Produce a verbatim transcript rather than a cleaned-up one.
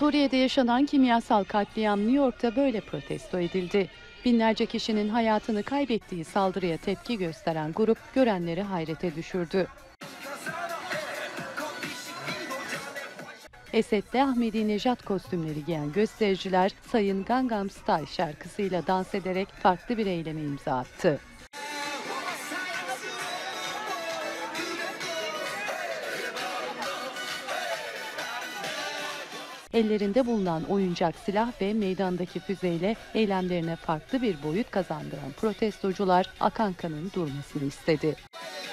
Suriye'de yaşanan kimyasal katliam New York'ta böyle protesto edildi. Binlerce kişinin hayatını kaybettiği saldırıya tepki gösteren grup görenleri hayrete düşürdü. Esed'de Ahmedinejad kostümleri giyen göstericiler Sayın Gangnam Style şarkısıyla dans ederek farklı bir eyleme imza attı. Ellerinde bulunan oyuncak silah ve meydandaki füzeyle eylemlerine farklı bir boyut kazandıran protestocular akan kanın durmasını istedi.